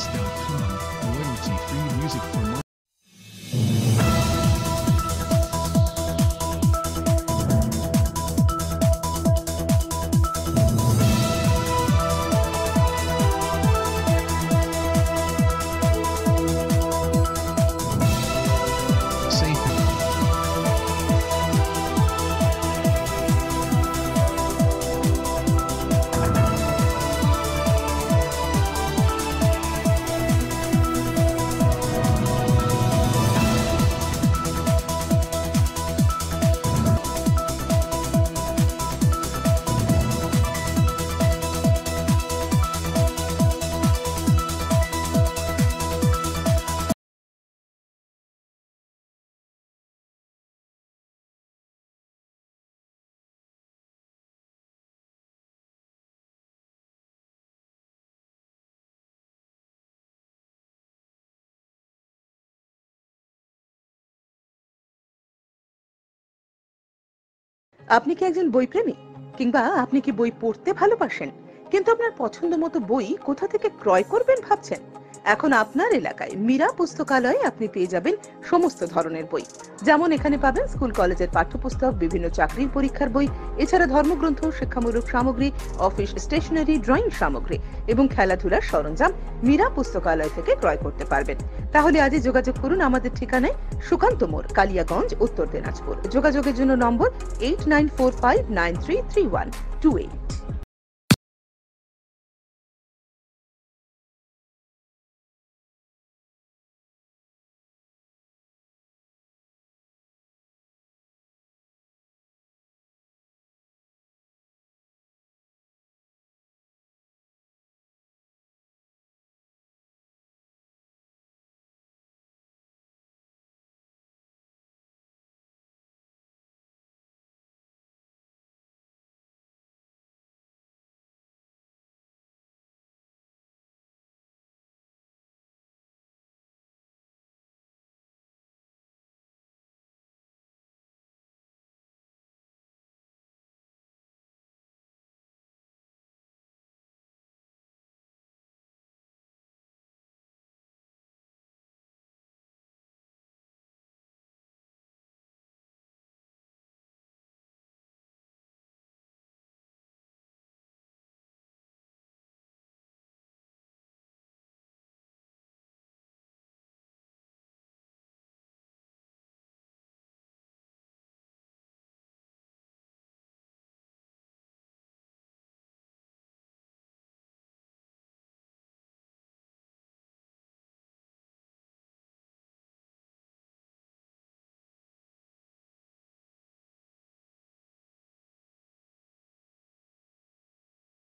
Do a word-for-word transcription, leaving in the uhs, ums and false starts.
Beats dot com. Royalty-free music for more. আপনি কি একজন বই প্রেমী, কিংবা আপনি কি বই পড়তে ভালোবাসেন কিন্তু আপনার পছন্দ মতো বই কোথা থেকে ক্রয় করবেন ভাবছেন? এখন আপনার এলাকায় মীরা পুস্তকালয়ে আপনি পেয়ে যাবেন সমস্ত ধরনের বই। যেমন এখানে পাবেন স্কুল কলেজের পাঠ্যপুস্তক, বিভিন্ন চাকরির পরীক্ষার বই, এছাড়া ধর্মগ্রন্থ, শিক্ষামূলক সামগ্রী, অফিস স্টেশনারি, ড্রয়িং সামগ্রী এবং খেলাধুলার সরঞ্জাম মীরা পুস্তকালয় থেকে ক্রয় করতে পারবেন। তাহলে আজই যোগাযোগ করুন আমাদের ঠিকানায়, সুকান্ত মোড়, কালিয়াগঞ্জ, উত্তর দিনাজপুর। যোগাযোগের জন্য নম্বর eight nine four five nine three three one two eight.